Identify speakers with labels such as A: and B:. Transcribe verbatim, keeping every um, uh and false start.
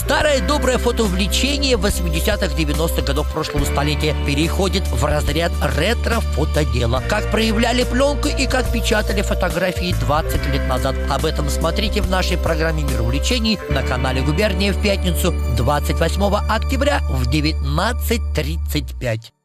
A: Старое доброе фотоувлечение восьмидесятых-девяностых годов прошлого столетия переходит в разряд ретро-фотодела. Как проявляли пленку и как печатали фотографии двадцать лет назад. Об этом смотрите в нашей программе «Мир увлечений» на канале «Губерния» в пятницу двадцать восьмого октября в девятнадцать тридцать пять.